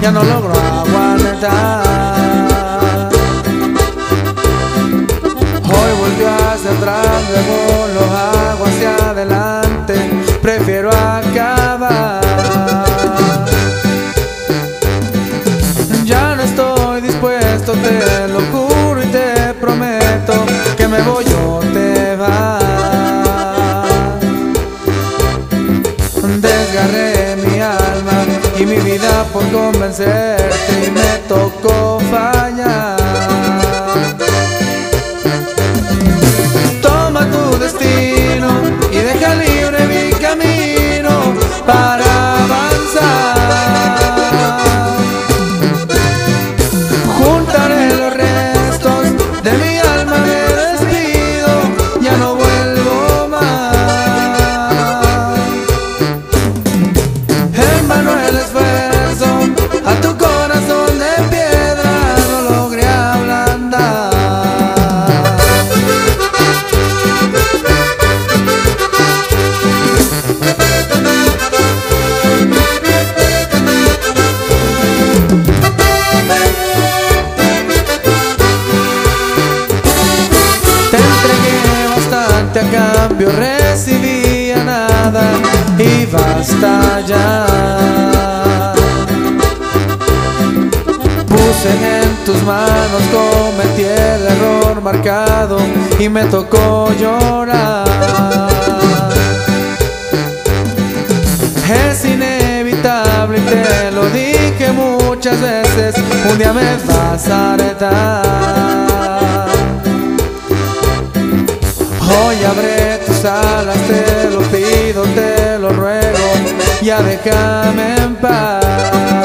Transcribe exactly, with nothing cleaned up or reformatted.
ya no logro aguantar. Hoy volvió hacia atrás, luego lo hago hacia adelante, prefiero acabar. Ya no estoy dispuesto, te lo juro y te prometo que me voy o te vas. Desgarré mi alma y mi vida por convencerte y me tocó fallar. Toma tu destino y deja libre mi camino para avanzar. Juntaré los restos de mi alma, me despido, ya no vuelvo más. En vano el esfuerzo, a tu corazón de piedra no logré ablandar. Te entregué bastante, a cambio recibía nada y basta ya. Puse en tus manos, cometí el error marcado y me tocó llorar. Es inevitable y te lo dije muchas veces, un día me vas a heredar. Hoy abre tus alas, te lo pido, te lo ruego, ya déjame en paz.